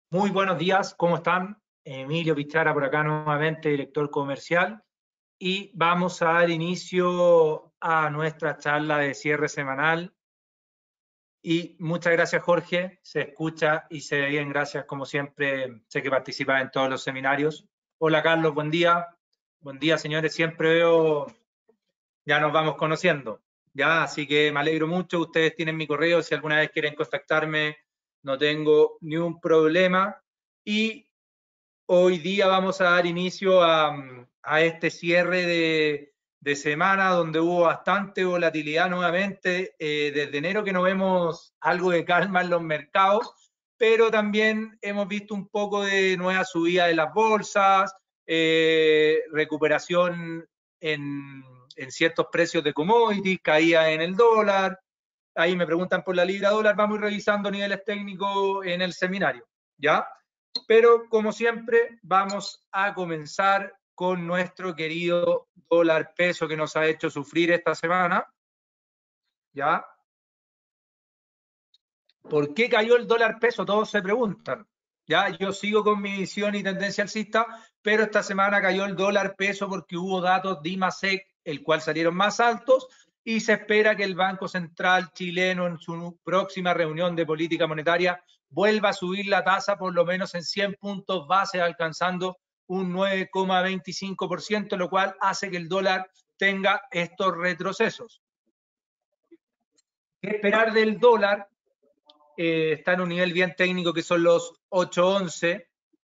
Muy buenos días, ¿cómo están? Emilio Pichara por acá nuevamente, director comercial, y vamos a dar inicio a nuestra charla de cierre semanal. Y muchas gracias, Jorge, se escucha y se ve bien, gracias como siempre, sé que participas en todos los seminarios. Hola Carlos, buen día señores, siempre veo, ya nos vamos conociendo, ya, así que me alegro mucho, ustedes tienen mi correo, si alguna vez quieren contactarme, no tengo ni un problema. Y hoy día vamos a dar inicio a este cierre de semana donde hubo bastante volatilidad nuevamente. Desde enero que no vemos algo de calma en los mercados, pero también hemos visto un poco de nueva subida de las bolsas, recuperación en ciertos precios de commodities, caída en el dólar. Ahí me preguntan por la libra dólar, vamos revisando niveles técnicos en el seminario, ¿ya? Pero como siempre, vamos a comenzar con nuestro querido dólar peso que nos ha hecho sufrir esta semana. ¿Ya? ¿Por qué cayó el dólar peso? Todos se preguntan. ¿Ya? Yo sigo con mi visión y tendencia alcista, pero esta semana cayó el dólar peso porque hubo datos de IMASEC, el cual salieron más altos, y se espera que el Banco Central chileno en su próxima reunión de política monetaria vuelva a subir la tasa por lo menos en 100 puntos base, alcanzando un 9,25%, lo cual hace que el dólar tenga estos retrocesos. ¿Qué esperar del dólar? Está en un nivel bien técnico que son los 8.11,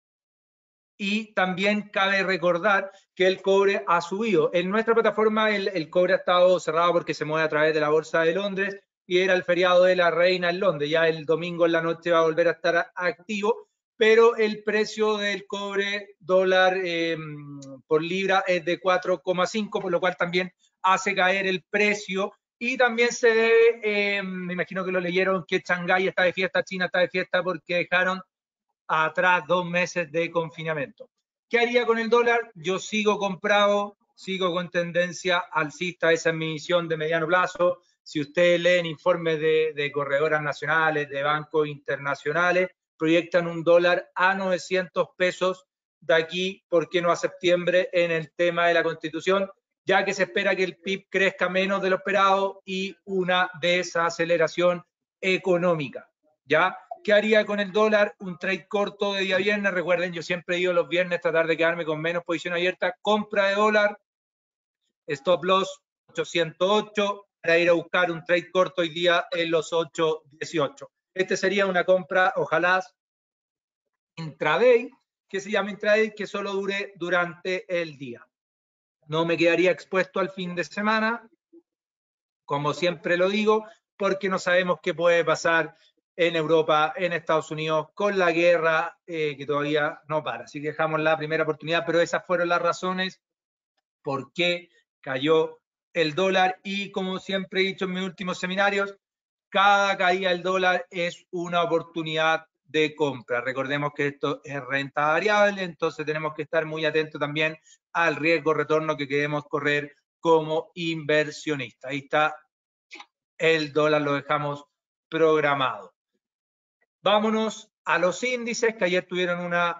y también cabe recordar que el cobre ha subido. En nuestra plataforma el cobre ha estado cerrado porque se mueve a través de la Bolsa de Londres y era el feriado de la Reina en Londres. Ya el domingo en la noche va a volver a estar activo, pero el precio del cobre dólar por libra es de 4,5, por lo cual también hace caer el precio. Y también se debe, me imagino que lo leyeron, que Shanghái está de fiesta, China está de fiesta porque dejaron atrás 2 meses de confinamiento. ¿Qué haría con el dólar? Yo sigo comprado, sigo con tendencia alcista, esa es mi visión de mediano plazo. Si ustedes leen informes de corredoras nacionales, de bancos internacionales, proyectan un dólar a 900 pesos de aquí, ¿por qué no a septiembre? En el tema de la Constitución, ya que se espera que el PIB crezca menos de lo esperado y una desaceleración económica, ¿ya? ¿Qué haría con el dólar? Un trade corto de día viernes. Recuerden, yo siempre digo los viernes tratar de quedarme con menos posición abierta. Compra de dólar, stop loss 808 para ir a buscar un trade corto hoy día en los 818. Este sería una compra, ojalá, intraday, que se llama intraday, que solo dure durante el día. No me quedaría expuesto al fin de semana, como siempre lo digo, porque no sabemos qué puede pasar en Europa, en Estados Unidos, con la guerra que todavía no para. Así que dejamos la primera oportunidad, pero esas fueron las razones por qué cayó el dólar. Y como siempre he dicho en mis últimos seminarios, cada caída del dólar es una oportunidad de compra. Recordemos que esto es renta variable, entonces tenemos que estar muy atentos también al riesgo retorno que queremos correr como inversionista. Ahí está el dólar, lo dejamos programado. Vámonos a los índices que ayer tuvieron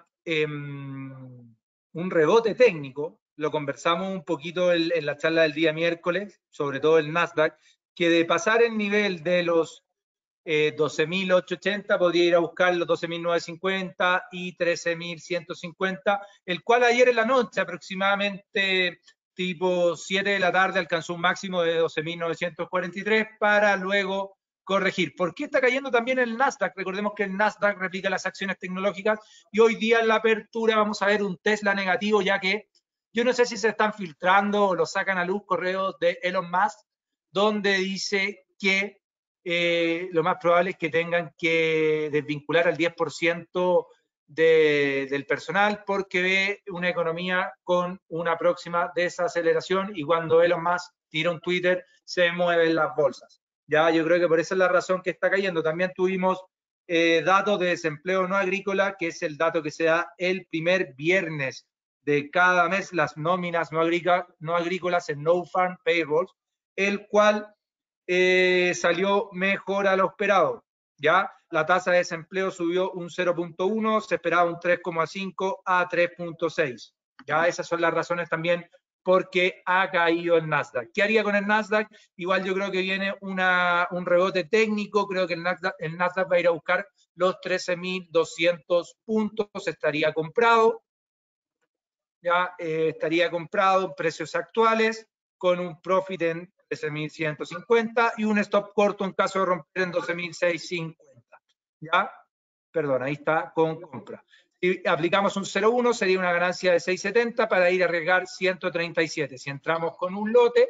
un rebote técnico. Lo conversamos un poquito en la charla del día miércoles, sobre todo el Nasdaq, que de pasar el nivel de los 12.880 podría ir a buscar los 12.950 y 13.150, el cual ayer en la noche aproximadamente tipo 7 de la tarde alcanzó un máximo de 12.943 para luego corregir. ¿Por qué está cayendo también el Nasdaq? Recordemos que el Nasdaq replica las acciones tecnológicas y hoy día en la apertura vamos a ver un Tesla negativo, ya que yo no sé si se están filtrando o lo sacan a luz correos de Elon Musk, donde dice que lo más probable es que tengan que desvincular al 10% del personal porque ve una economía con una próxima desaceleración, y cuando Elon Musk tira un Twitter se mueven las bolsas. Ya, yo creo que por esa es la razón que está cayendo. También tuvimos datos de desempleo no agrícola, que es el dato que se da el primer viernes de cada mes, las nóminas no agrícolas en No Farm Payrolls, el cual salió mejor a lo esperado, ¿ya? la tasa de desempleo subió un 0.1, se esperaba un 3,5 a 3.6. Ya esas son las razones también porque ha caído el Nasdaq. ¿Qué haría con el Nasdaq? Igual yo creo que viene un rebote técnico, creo que el Nasdaq va a ir a buscar los 13.200 puntos, estaría comprado, ya estaría comprado en precios actuales, con un profit en 13.150 y un stop corto en caso de romper en 12.650. ¿Ya? Perdón, ahí está con compra. Si aplicamos un 0,1 sería una ganancia de 6.70 para ir a arriesgar 137. Si entramos con un lote,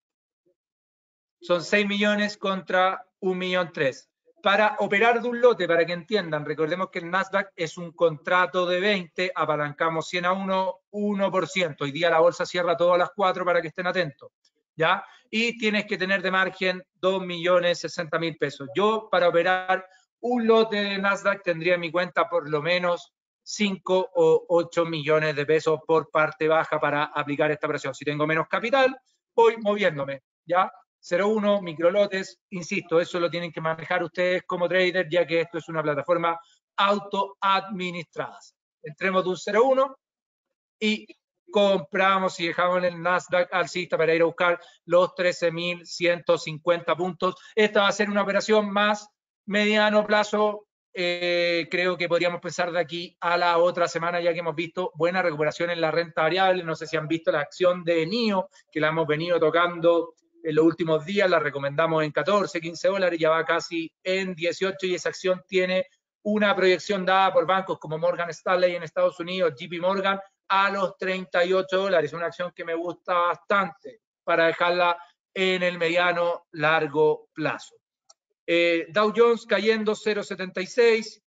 son 6 millones contra 1.300.000. Para operar de un lote, para que entiendan, recordemos que el Nasdaq es un contrato de 20, apalancamos 100 a 1, 1%. Hoy día la bolsa cierra todas las 4 para que estén atentos, ¿ya? Y tienes que tener de margen 2.060.000 pesos. Yo, para operar un lote de Nasdaq, tendría en mi cuenta por lo menos 5 o 8 millones de pesos por parte baja para aplicar esta operación. Si tengo menos capital, voy moviéndome, ¿ya? 0,1, microlotes, insisto, eso lo tienen que manejar ustedes como trader, ya que esto es una plataforma autoadministrada. Entremos de un 0,1 y compramos y dejamos el Nasdaq alcista para ir a buscar los 13.150 puntos. Esta va a ser una operación más mediano plazo. Creo que podríamos pensar de aquí a la otra semana, ya que hemos visto buena recuperación en la renta variable. No sé si han visto la acción de NIO, que la hemos venido tocando en los últimos días, la recomendamos en 14, 15 dólares, ya va casi en 18 y esa acción tiene una proyección dada por bancos como Morgan Stanley en Estados Unidos, JP Morgan, a los 38 dólares, una acción que me gusta bastante para dejarla en el mediano largo plazo. Dow Jones cayendo 0,76,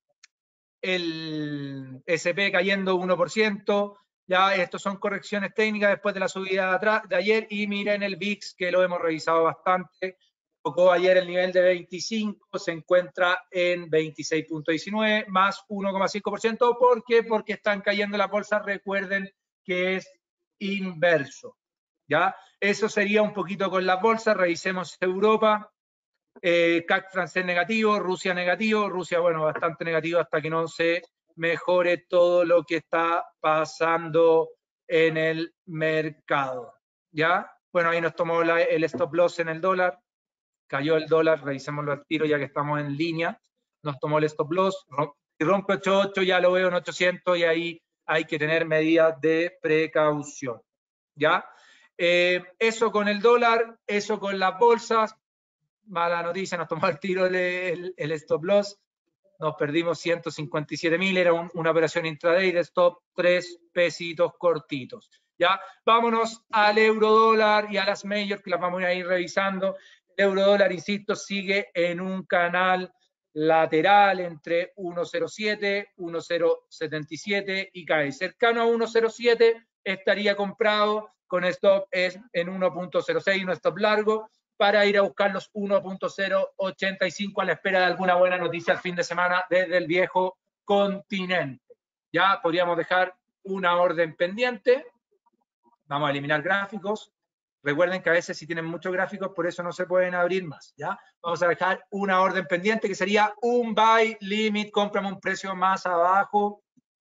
el S&P cayendo 1%, ya estos son correcciones técnicas después de la subida de ayer, y miren el VIX, que lo hemos revisado bastante, tocó ayer el nivel de 25, se encuentra en 26.19, más 1,5%, ¿por qué? Porque están cayendo las bolsas, recuerden que es inverso, ¿ya? Eso sería un poquito con las bolsas. Revisemos Europa. CAC francés negativo, Rusia, bueno, bastante negativo hasta que no se mejore todo lo que está pasando en el mercado, ¿ya? Bueno, ahí nos tomó el stop loss en el dólar, cayó el dólar, revisémoslo al tiro ya que estamos en línea, nos tomó el stop loss, si rompe 8.8 ya lo veo en 800 y ahí hay que tener medidas de precaución, ¿ya? Eso con el dólar, eso con las bolsas. Mala noticia, nos tomó el tiro el stop loss, nos perdimos 157.000, era una operación intraday de stop, 3 pesitos cortitos. Ya, vámonos al euro dólar y a las majors, que las vamos a ir revisando. El euro dólar, insisto, sigue en un canal lateral entre 1.07, 1.077 y cae cercano a 1.07, estaría comprado con stop en 1.06, un stop largo, para ir a buscar los 1.085 a la espera de alguna buena noticia al fin de semana desde el viejo continente. Ya podríamos dejar una orden pendiente. Vamos a eliminar gráficos. Recuerden que a veces si tienen muchos gráficos, por eso no se pueden abrir más, ¿ya? Vamos a dejar una orden pendiente que sería un buy limit, cómprame un precio más abajo,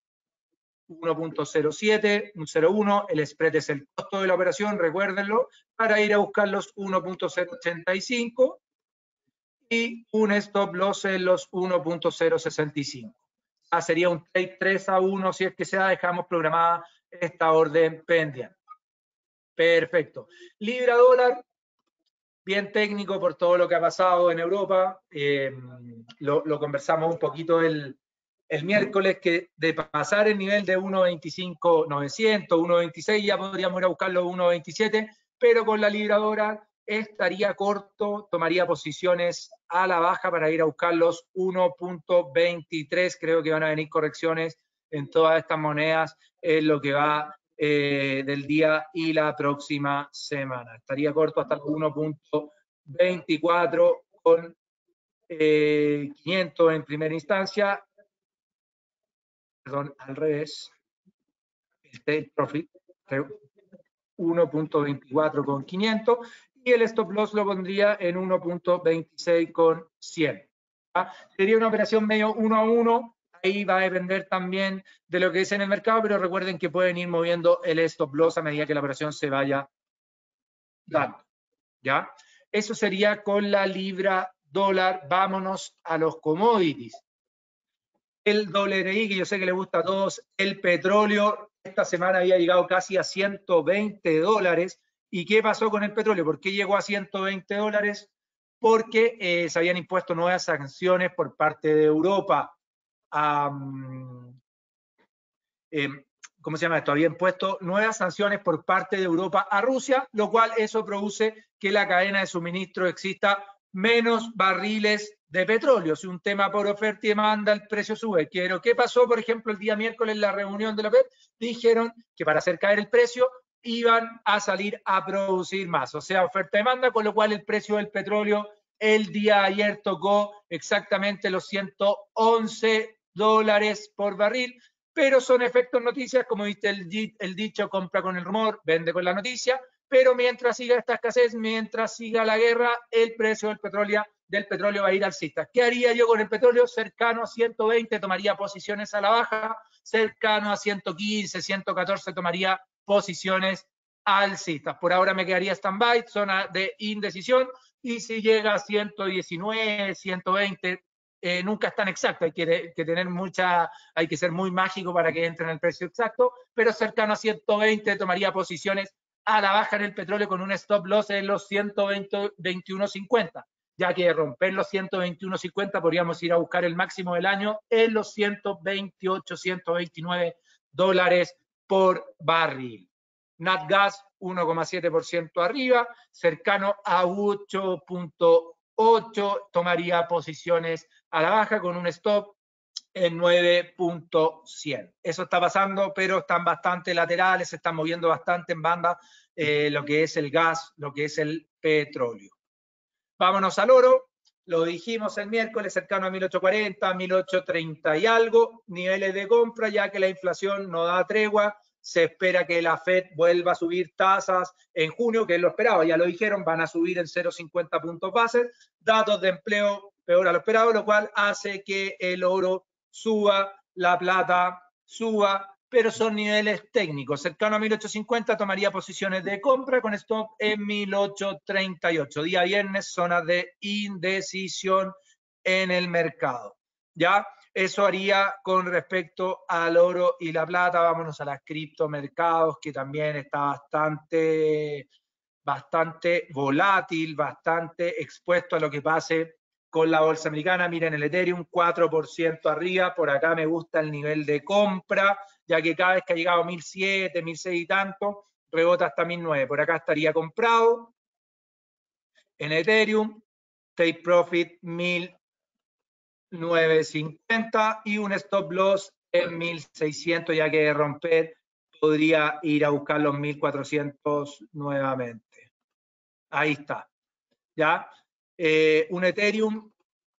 1.07, un 0.1, el spread es el costo de la operación, recuérdenlo, para ir a buscar los 1.085 y un stop loss en los 1.065. Sería un trade 3-1, si es que se da, dejamos programada esta orden pendiente. Perfecto. Libra dólar, bien técnico por todo lo que ha pasado en Europa. Lo conversamos un poquito el miércoles, que de pasar el nivel de 1.25.900, 1.26, ya podríamos ir a buscar los 1.27, pero con la libra dólar estaría corto, tomaría posiciones a la baja para ir a buscar los 1.23. Creo que van a venir correcciones en todas estas monedas en lo que va del día y la próxima semana. Estaría corto hasta el 1.24 con 500 en primera instancia. Perdón, al revés. El take profit 1.24 con 500 y el stop loss lo pondría en 1.26 con 100. ¿ya? Sería una operación medio 1 a 1, ahí va a depender también de lo que es en el mercado, pero recuerden que pueden ir moviendo el stop loss a medida que la operación se vaya dando, ¿ya? Eso sería con la libra dólar. Vámonos a los commodities. El WTI, que yo sé que le gusta a todos, el petróleo, esta semana había llegado casi a $120. ¿Y qué pasó con el petróleo? ¿Por qué llegó a $120? Porque se habían impuesto nuevas sanciones por parte de Europa. ¿Cómo se llama esto? Habían impuesto nuevas sanciones por parte de Europa a Rusia, lo cual eso produce que la cadena de suministro exista menos barriles de petróleo. Si un tema por oferta y demanda, el precio sube. ¿Qué pasó, por ejemplo, el día miércoles en la reunión de la OPEP? Dijeron que para hacer caer el precio iban a salir a producir más, o sea, oferta-demanda, con lo cual el precio del petróleo el día de ayer tocó exactamente los $111 por barril, pero son efectos noticias, como dice el dicho, compra con el rumor, vende con la noticia, pero mientras siga esta escasez, mientras siga la guerra, el precio del petróleo va a ir alcista. ¿Qué haría yo con el petróleo? Cercano a 120 tomaría posiciones a la baja, cercano a 115, 114 tomaría posiciones alcistas. Por ahora me quedaría stand-by, zona de indecisión, y si llega a 119, 120, nunca es tan exacto, hay que tener hay que ser muy mágico para que entre en el precio exacto, pero cercano a 120 tomaría posiciones a la baja en el petróleo con un stop loss en los 121.50, ya que romper los 121.50 podríamos ir a buscar el máximo del año en los 128, 129 dólares por barril. NatGas 1,7% arriba, cercano a 8.8, tomaría posiciones a la baja con un stop en 9.100. Eso está pasando, pero están bastante laterales, se están moviendo bastante en banda lo que es el gas, lo que es el petróleo. Vámonos al oro. Lo dijimos el miércoles, cercano a 1840, 1830 y algo, niveles de compra, ya que la inflación no da tregua. Se espera que la Fed vuelva a subir tasas en junio, que es lo esperado, ya lo dijeron, van a subir en 0,50 puntos base. Datos de empleo peor a lo esperado, lo cual hace que el oro suba, la plata suba, pero son niveles técnicos. Cercano a 1850 tomaría posiciones de compra con stop en 1838. Día viernes, zonas de indecisión en el mercado. ¿Ya? Eso haría con respecto al oro y la plata. Vámonos a las criptomercados, que también está bastante volátil, bastante expuesto a lo que pase con la bolsa americana. Miren el Ethereum, 4% arriba. Por acá me gusta el nivel de compra, ya que cada vez que ha llegado a 1.007, 1.006 y tanto, rebota hasta 1.009. Por acá estaría comprado en Ethereum, take profit 1.950 y un stop loss en 1.600, ya que de romper podría ir a buscar los 1.400 nuevamente. Ahí está. ¿Ya? Un Ethereum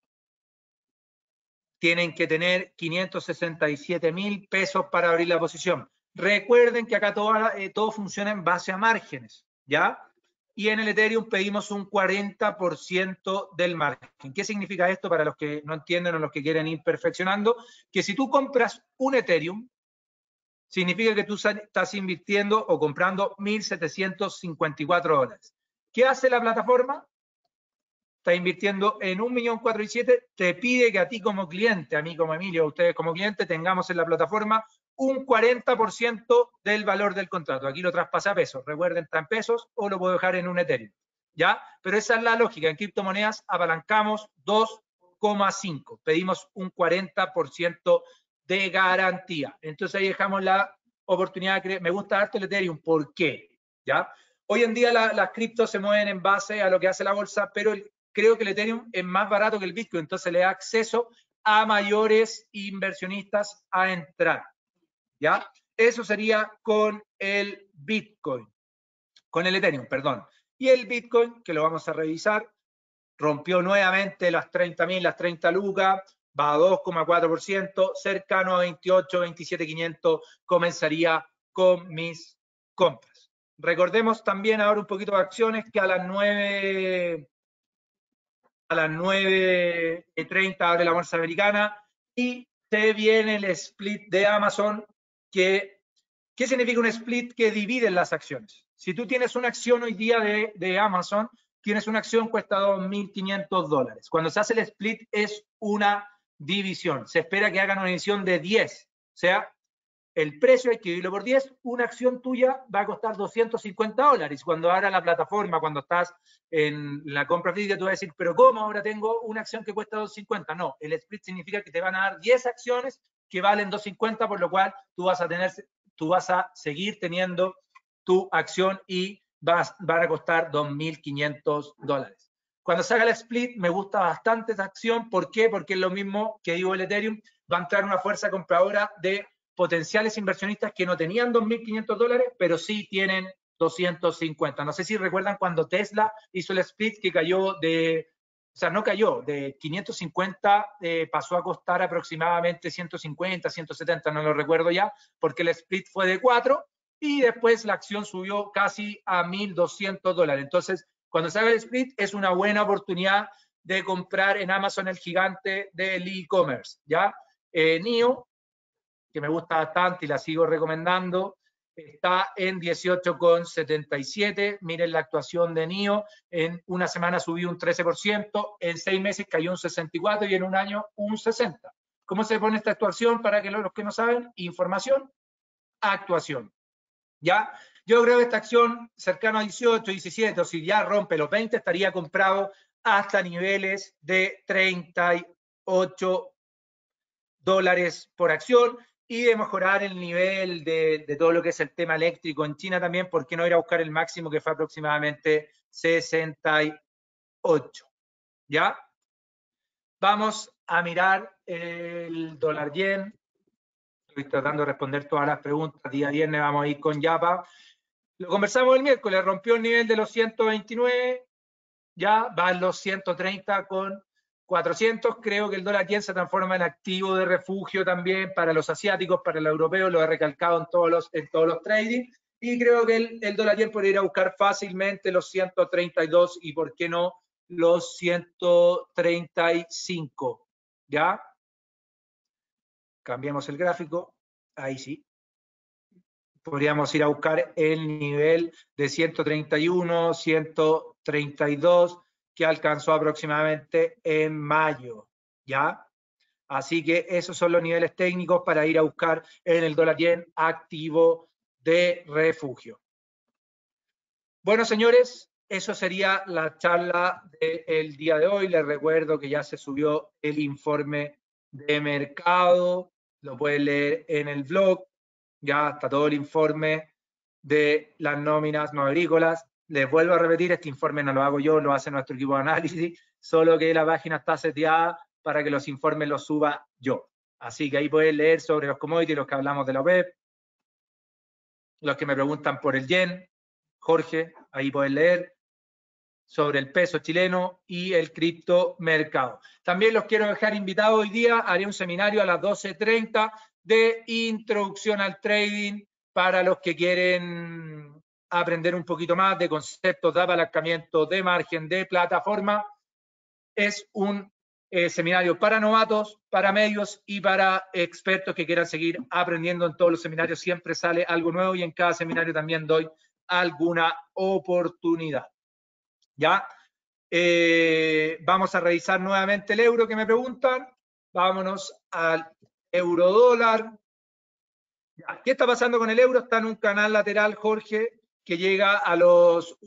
tienen que tener 567.000 pesos para abrir la posición. Recuerden que acá todo funciona en base a márgenes, ¿ya? Y en el Ethereum pedimos un 40% del margen. ¿Qué significa esto para los que no entienden o los que quieren ir perfeccionando? Que si tú compras un Ethereum, significa que tú estás invirtiendo o comprando $1.754. ¿Qué hace la plataforma? Está invirtiendo en 1.407.000, te pide que a ti como cliente, a mí como Emilio, a ustedes como cliente, tengamos en la plataforma un 40% del valor del contrato. Aquí lo traspasa a pesos. Recuerden, está en pesos o lo puedo dejar en un Ethereum. ¿Ya? Pero esa es la lógica. En criptomonedas apalancamos 2,5. Pedimos un 40% de garantía. Entonces ahí dejamos la oportunidad de me gusta darte el Ethereum. ¿Por qué? ¿Ya? Hoy en día las criptos se mueven en base a lo que hace la bolsa, pero creo que el Ethereum es más barato que el Bitcoin, entonces le da acceso a mayores inversionistas a entrar. ¿Ya? Eso sería con el Bitcoin, con el Ethereum, perdón. Y el Bitcoin, que lo vamos a revisar, rompió nuevamente las 30.000, las 30 lucas, va a 2,4%, cercano a 28, 27.500, comenzaría con mis compras. Recordemos también ahora un poquito de acciones que a las 9 a las 9:30 abre la bolsa americana y se viene el split de Amazon. ¿Qué significa un split? Que dividen las acciones. Si tú tienes una acción hoy día de Amazon, tienes una acción cuesta $2.500. Cuando se hace el split es una división. Se espera que hagan una división de 10. O sea, el precio hay que dividirlo por 10. Una acción tuya va a costar $250. Cuando ahora la plataforma, cuando estás en la compra física, tú vas a decir, pero ¿cómo ahora tengo una acción que cuesta $250? No, el split significa que te van a dar 10 acciones que valen $250, por lo cual tú vas a seguir teniendo tu acción y van a costar $2.500. Cuando se haga el split, me gusta bastante esta acción. ¿Por qué? Porque es lo mismo que digo el Ethereum. Va a entrar una fuerza compradora de potenciales inversionistas que no tenían $2.500, pero sí tienen 250. No sé si recuerdan cuando Tesla hizo el split que cayó de, o sea, no cayó, de 550 pasó a costar aproximadamente 150, 170, no lo recuerdo ya, porque el split fue de 4 y después la acción subió casi a $1.200. Entonces, cuando se haga el split es una buena oportunidad de comprar en Amazon, el gigante del e-commerce, ¿ya? NIO, que me gusta bastante y la sigo recomendando, está en 18,77. Miren la actuación de NIO. En una semana subió un 13%, en 6 meses cayó un 64% y en un año un 60%. ¿Cómo se pone esta actuación? Para que los que no saben, información, actuación. ¿Ya? Yo creo que esta acción cercana a 18, 17, o si ya rompe los 20, estaría comprado hasta niveles de $38 por acción y de mejorar el nivel de todo lo que es el tema eléctrico en China también. ¿Por qué no ir a buscar el máximo que fue aproximadamente 68? ¿Ya? Vamos a mirar el dólar yen. Estoy tratando de responder todas las preguntas. Día viernes vamos a ir con Yapa. Lo conversamos el miércoles, rompió el nivel de los 129, ya va en los 130 con 400. Creo que el dólar yen se transforma en activo de refugio también para los asiáticos, para los europeos, lo he recalcado en todos los trading, y creo que el dólar yen puede ir a buscar fácilmente los 132 y por qué no los 135, ¿ya? Cambiemos el gráfico, ahí sí. Podríamos ir a buscar el nivel de 131, 132 que alcanzó aproximadamente en mayo, ¿ya? Así que esos son los niveles técnicos para ir a buscar en el dólar yen activo de refugio. Bueno, señores, eso sería la charla del día de hoy. Les recuerdo que ya se subió el informe de mercado, lo pueden leer en el blog. Ya está todo el informe de las nóminas no agrícolas. Les vuelvo a repetir, este informe no lo hago yo, lo hace nuestro equipo de análisis, solo que la página está seteada para que los informes los suba yo. Así que ahí pueden leer sobre los commodities, los que hablamos de la web, los que me preguntan por el yen, Jorge, ahí pueden leer sobre el peso chileno y el criptomercado. También los quiero dejar invitados hoy día, haré un seminario a las 12:30 de introducción al trading para los que quieren aprender un poquito más de conceptos de apalancamiento, de margen, de plataforma. Es un seminario para novatos, para medios y para expertos que quieran seguir aprendiendo. En todos los seminarios siempre sale algo nuevo y en cada seminario también doy alguna oportunidad. ¿Ya? Vamos a revisar nuevamente el euro que me preguntan. Vámonos al euro dólar. ¿Qué está pasando con el euro? Está en un canal lateral, Jorge, que llega a los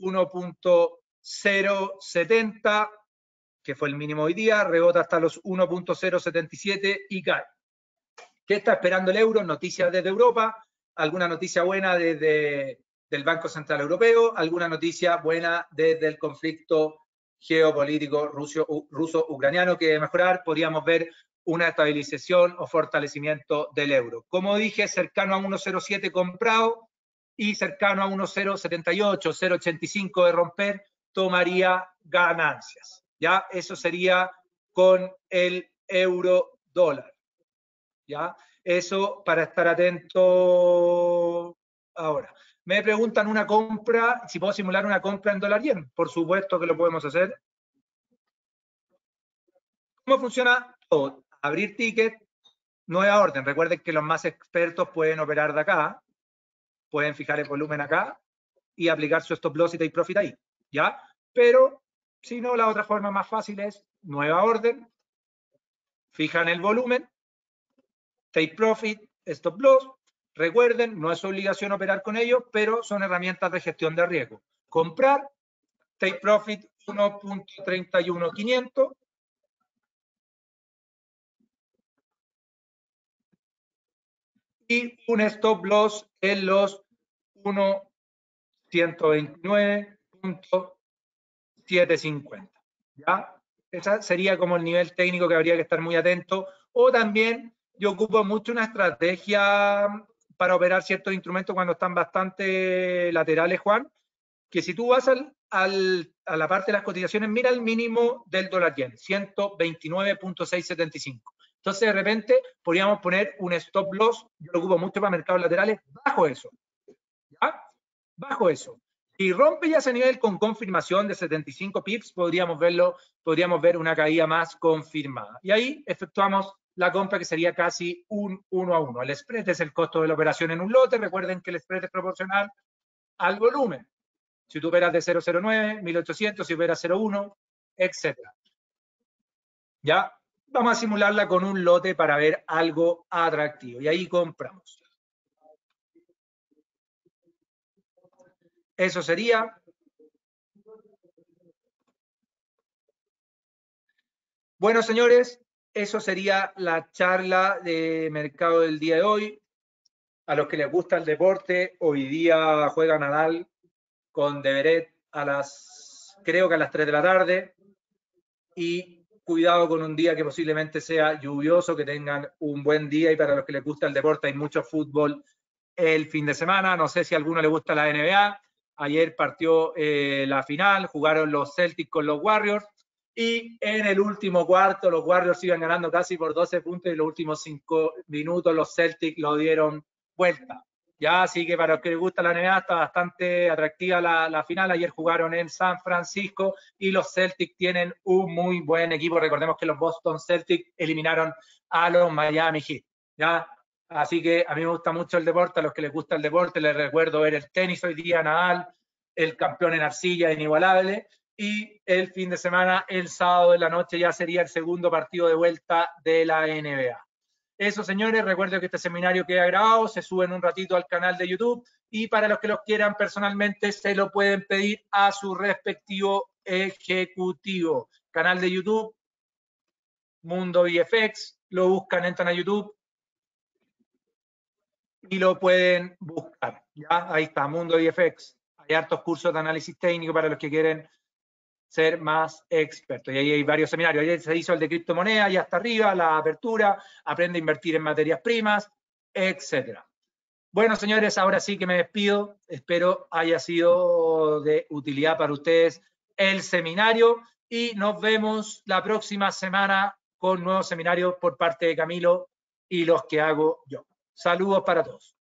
1.070, que fue el mínimo hoy día, rebota hasta los 1.077 y cae. ¿Qué está esperando el euro? Noticias desde Europa, alguna noticia buena desde el Banco Central Europeo, alguna noticia buena desde el conflicto geopolítico ruso-ucraniano que debe mejorar. Podríamos ver una estabilización o fortalecimiento del euro. Como dije, cercano a 1.07 comprado y cercano a 1.078, 0.85 de romper, tomaría ganancias. ¿Ya? Eso sería con el euro dólar. ¿Ya? Eso para estar atento ahora. Me preguntan una compra, si puedo simular una compra en dólar yen. Por supuesto que lo podemos hacer. ¿Cómo funciona todo? Abrir ticket, nueva orden. Recuerden que los más expertos pueden operar de acá, pueden fijar el volumen acá y aplicar su stop loss y take profit ahí, ¿ya? Pero, si no, la otra forma más fácil es nueva orden, fijan el volumen, take profit, stop loss. Recuerden, no es obligación operar con ellos, pero son herramientas de gestión de riesgo. Comprar, take profit 1.31500. Y un stop loss en los 1.129.750. ¿Ya? Ese sería como el nivel técnico que habría que estar muy atento. O también yo ocupo mucho una estrategia para operar ciertos instrumentos cuando están bastante laterales, Juan, que si tú vas a la parte de las cotizaciones, mira el mínimo del dólar yen, 129.675. Entonces, de repente, podríamos poner un stop loss, yo lo ocupo mucho para mercados laterales, bajo eso. ¿Ya? Bajo eso. Si rompe ya ese nivel con confirmación de 75 pips, podríamos ver una caída más confirmada. Y ahí efectuamos la compra, que sería casi un 1 a 1. El spread es el costo de la operación en un lote. Recuerden que el spread es proporcional al volumen. Si tú operas de 009, 1800, si operas 01, etc. Ya vamos a simularla con un lote para ver algo atractivo. Y ahí compramos. Eso sería. Bueno, señores, eso sería la charla de mercado del día de hoy. A los que les gusta el deporte, hoy día juega Nadal con Deveret creo que a las 3 de la tarde. Y cuidado con un día que posiblemente sea lluvioso, que tengan un buen día. Y para los que les gusta el deporte, hay mucho fútbol el fin de semana. No sé si a alguno le gusta la NBA. Ayer partió la final, jugaron los Celtics con los Warriors. Y en el último cuarto, los Warriors iban ganando casi por 12 puntos y los últimos 5 minutos los Celtics lo dieron vuelta. Ya, así que para los que les gusta la NBA está bastante atractiva la final. Ayer jugaron en San Francisco y los Celtics tienen un muy buen equipo. Recordemos que los Boston Celtics eliminaron a los Miami Heat. ¿Ya? Así que a mí me gusta mucho el deporte. A los que les gusta el deporte les recuerdo ver el tenis hoy día, Nadal, el campeón en arcilla, inigualable. Y el fin de semana, el sábado de la noche, ya sería el segundo partido de vuelta de la NBA. Eso, señores, recuerden que este seminario queda grabado, se sube en un ratito al canal de YouTube y para los que los quieran personalmente se lo pueden pedir a su respectivo ejecutivo. Canal de YouTube, Mundo VFX, lo buscan, entran a YouTube y lo pueden buscar. ¿Ya? Ahí está, Mundo VFX. Hay hartos cursos de análisis técnico para los que quieren ser más expertos. Y ahí hay varios seminarios. Ayer se hizo el de criptomonedas, ya está arriba, la apertura, aprende a invertir en materias primas, etcétera. Bueno, señores, ahora sí que me despido. Espero haya sido de utilidad para ustedes el seminario y nos vemos la próxima semana con nuevos seminarios por parte de Camilo y los que hago yo. Saludos para todos.